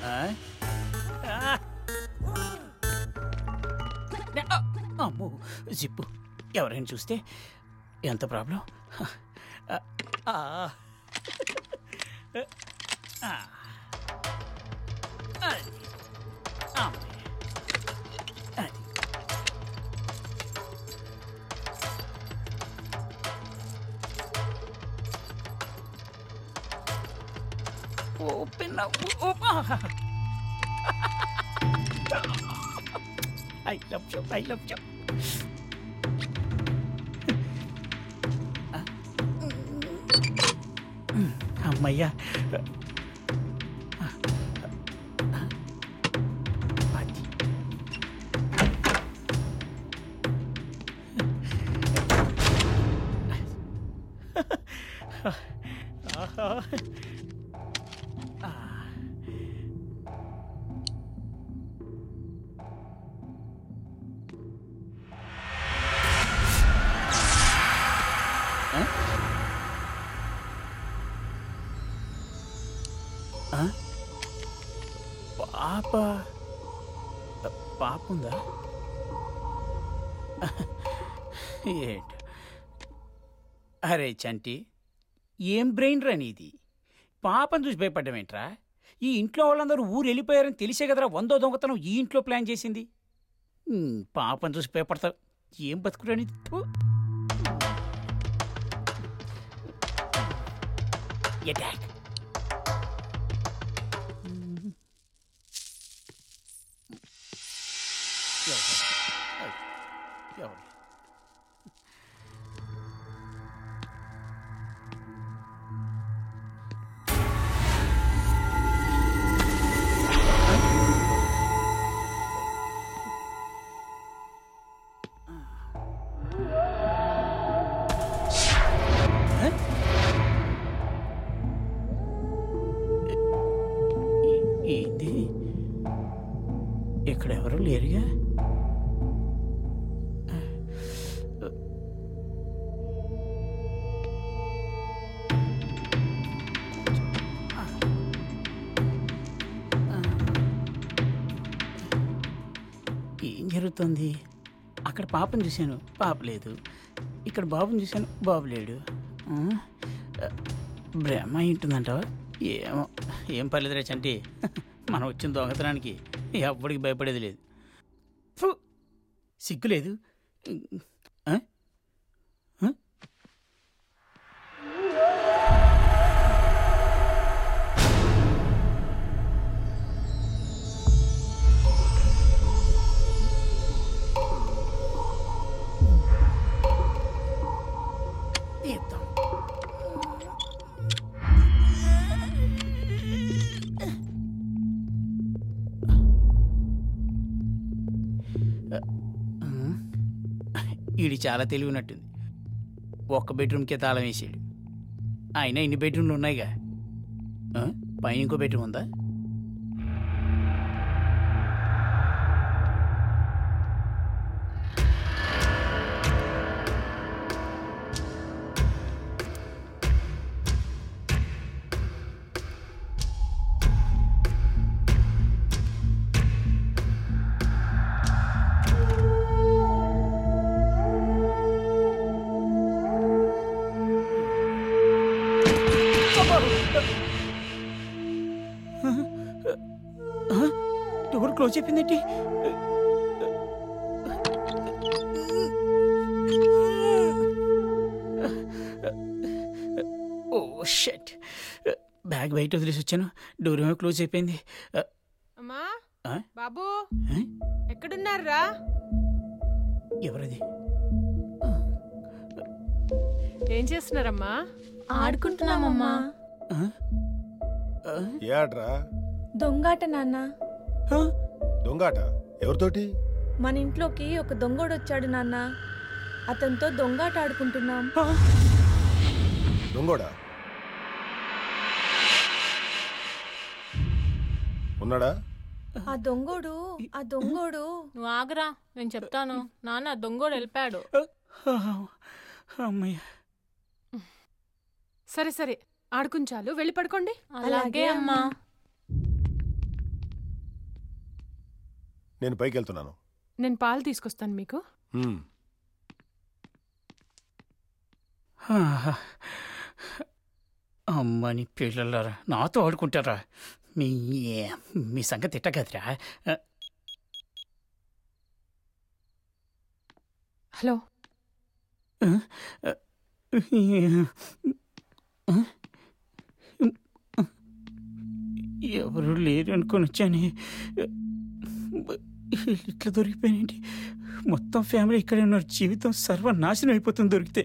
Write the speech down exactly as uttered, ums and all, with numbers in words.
అమ్మో జిప్పు ఎవరైనా చూస్తే ఎంత problem. Open up. Open. I love you. I love you. అమ్మయ్యా. పాప పాప ఉందా ఏంటి? అరే చంటి, ఏం బ్రెయిన్ రా నీది? పాపను చూసి భయపడ్డామేంట్రా? ఈ ఇంట్లో వాళ్ళందరూ ఊరు వెళ్ళిపోయారని తెలిసే కదరా వందో దొంగతనం ఈ ఇంట్లో ప్లాన్ చేసింది. పాపను చూసి భయపడతావు, ఏం బతుకురా నీది? అటాక్. ఎవరు? ఏంది? ఇక్కడ ఎవరు లేరుగా? ఏం జరుగుతుంది? అక్కడ పాపను చూశాను, పాప లేదు. ఇక్కడ బాబుని చూశాను, బాబు లేడు. బ్రహ్మ ఉంటుందంటావా? ఏమో, ఏం పర్లేదురా చంటి, మనం వచ్చిన దొంగతనానికి ఎవ్వడికి భయపడేది లేదు. సిగ్గు లేదు. వీడి చాలా తెలివి ఉన్నట్టుంది. ఒక్క బెడ్రూమ్కే తాళం వేసాడు. అయినా ఇన్ని బెడ్రూమ్లు ఉన్నాయిగా, పైన ఇంకో బెడ్రూమ్ ఉందా? డోర్ క్లోజ్ చెప్పిందేంటి? ఓ షట్, బ్యాగ్ బయట వదిలేసి వచ్చాను, డోర్ ఏమో క్లోజ్ అయిపోయింది. అమ్మా బాబు ఎక్కడున్నారా? ఎవరది? ఏం చేస్తున్నారమ్మా? ఆడుకుంటున్నామమ్మా. ఏడ్రా? దొంగాట నాన్న. దొంగాట? ఎవరితోటి? మన ఇంట్లోకి ఒక దొంగోడు వచ్చాడు నాన్న, అతనితో దొంగాట ఆడుకుంటున్నాం. దొంగోడా? ఉన్నాడా? ఆ దొంగోడు ఆ దొంగోడు నువ్వు ఆగరా, నేను చెప్తాను. నాన్న, దొంగోడు వెళ్ళిపోయాడు. అమ్మయ్య. సరే సరే, ఆడుకుంచాలు, వెళ్ళి పడుకోండి. అలాగే అమ్మా. నేను పైకి వెళ్తున్నాను. నేను పాలు తీసుకొస్తాను మీకు. హ్మ్. అమ్మని పిల్లలరా నాతో ఆడుకుంటారా? మీ మీ సంగతి తిట్టగదిరా. హలో. ఎవరు లేరు అనుకొని వచ్చాను. ఇట్లా దొరికిపోయానండి. మొత్తం ఫ్యామిలీ ఇక్కడే ఉన్నారు. జీవితం సర్వనాశనం అయిపోతుంది దొరికితే.